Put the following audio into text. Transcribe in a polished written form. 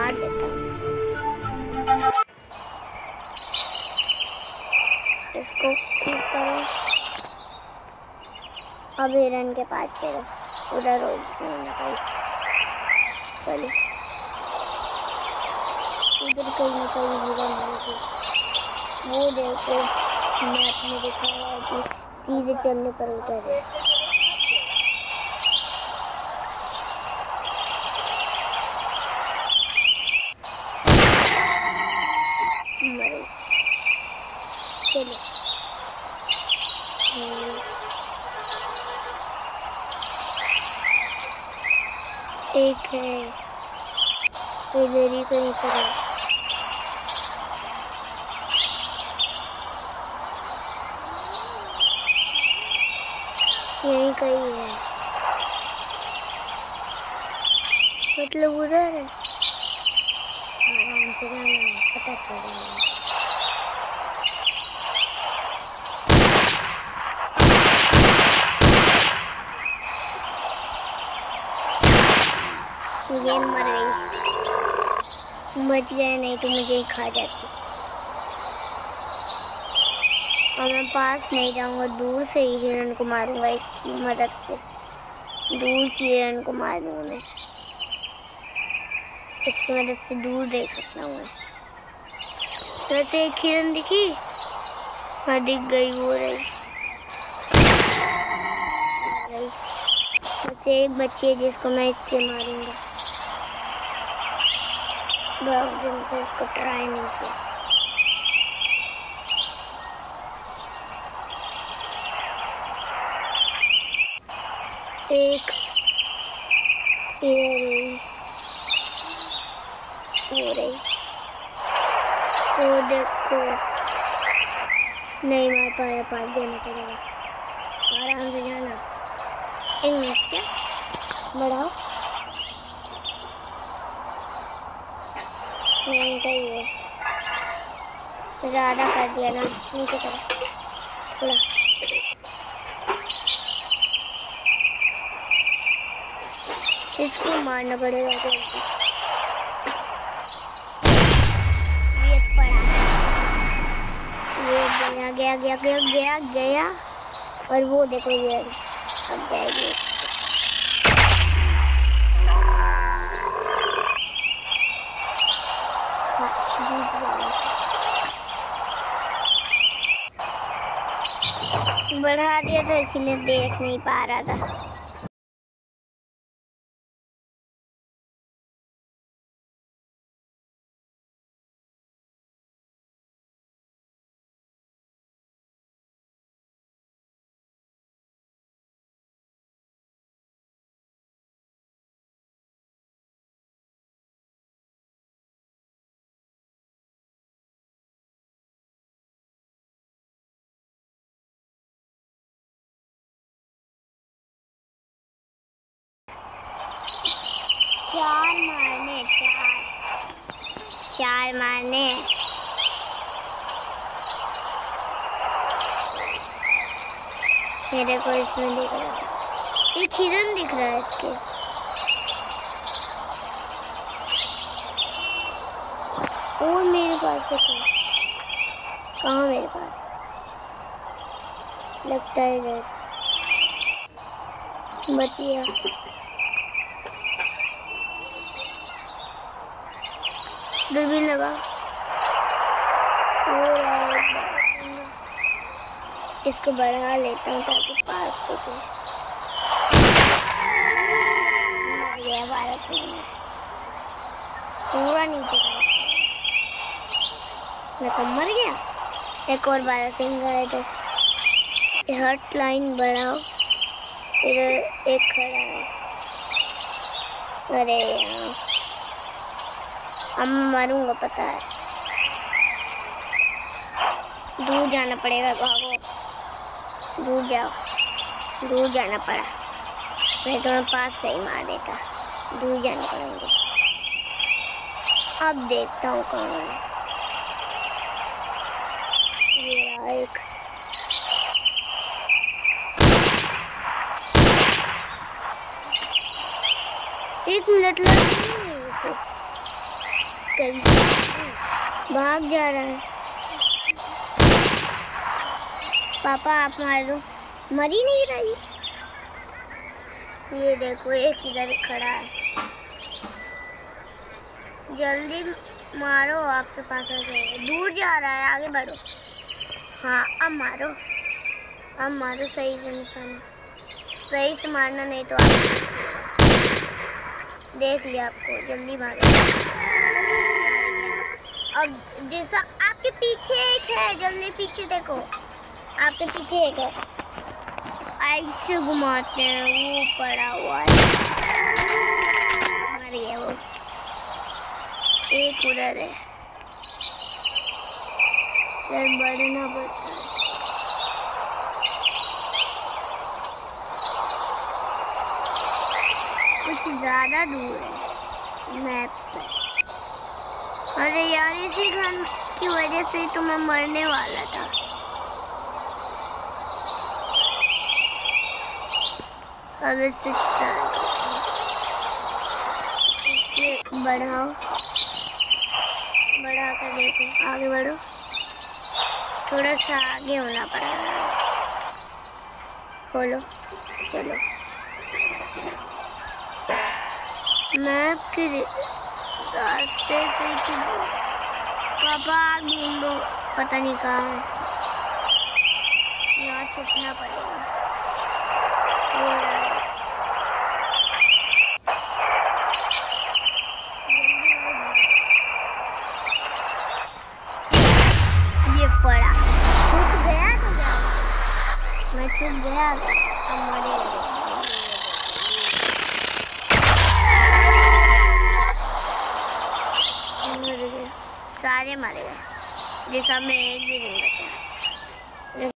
मार देता हूँ इसको। ठीक करो। अब हिरन के पास चलो, उधर हो ना कहीं। चलो उधर कहीं ना कहीं हिरन होगी। वो देखो मैप में दिखा रहा है कि सीधे चलने पर उधर है। मरे। चलो एक है इधर ही कहीं पर है। यहीं कहीं है, मतलब उधर है। आराम से जाना, पता चल रहा है। ये मर गई, बच गया, नहीं तो मुझे ही खा जाती। और मैं पास नहीं जाऊंगा, दूर से ही हिरन को मारूंगा। इसकी मदद से दूर की हिरन को मारूंगा मैं। इसकी मदद से दूर देख सकता हूँ मैं। वैसे एक हिरन दिखी, हाँ दिख गई, वो रही। वैसे एक बच्ची है जिसको मैं इससे मारूंगा। बहुत दिन से इसको ट्राई नहीं किया। एक ये रही, वो रही, वो देखो नहीं मार पाया, पास जाना पड़ेगा। आराम से जाना। एक मिनट, क्या बढ़ाओ, नहीं सही है, ज़्यादा कर दिया ना, नीचे करो थोड़ा। इसको मारना पड़ेगा जल्दी। ये पड़ा, ये गया गया गया गया गया गया। और वो देखो ये अब जाएगी। जीत गया। बढ़ा दिया था इसीलिए देख नहीं पा रहा था। चार मारने। मेरे को इसमें दिख रहा है, एक हिरन दिख रहा है इसके। और मेरे पास है कहाँ, मेरे पास लगता है रेड बच गया। दूरबीन लगा, इसको बढ़ा लेता हूँ ताकि पास दिखे। मर गया 12 सेकंड, पूरा नीचे का मर गया। एक और 12 सेकंड है तो हट लाइन बढ़ाओ। इधर एक खड़ा है, अरे यार अब मरूंगा, पता है। दूर जाना पड़ेगा, भागो, दूर जाओ। दूर जाना पड़ा, मैं तुम्हें पास से ही मार देता। दूर जाना पड़ेगा। अब देखता हूँ कहाँ है। ये रहा एक, एक मिनट लग कैसे भाग जा रहा है। पापा आप मार दो, मर ही नहीं रही। ये देखो एक इधर खड़ा है, जल्दी मारो, आपके पास आ जाएगा। दूर जा रहा है, आगे बढ़ो। हाँ अब मारो, अब मारो सही से निशाना, सही से मारना, नहीं तो आप देख लिया आपको। जल्दी भागो। अब जैसा आपके पीछे एक है, जल्दी पीछे देखो, आपके पीछे एक है। ऐसे घुमाते हैं, वो पड़ा हुआ है, मर गया वो। एक उधर है, फिर बढ़ना पड़ता है। कुछ ज़्यादा दूर है मैप पे। अरे यार इसी घर की वजह से तो मैं मरने वाला था। अब इसे बढ़ाओ, बढ़ा कर देखो, आगे बढ़ो। थोड़ा सा आगे होना पड़ेगा। खोलो, चलो। मैप के रास्ते से पापा ढूंढो, पता नहीं कहाँ है। यहाँ छुपना पड़ेगा। ये पड़ा, छुप गया तो क्या, मैं छुप गया, अब मरेगा। सारे मर गए, जिसमें एक भी नहीं बचा।